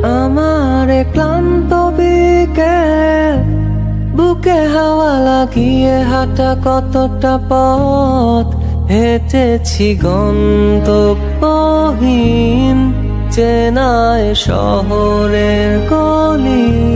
আমার ক্লান্ত বিকেল, বুকে হাওয়া লাগিয়ে হাঁটা কতটা পথ হেঁটেছি গন্তব্যহীন চেনায় শহরের গলি।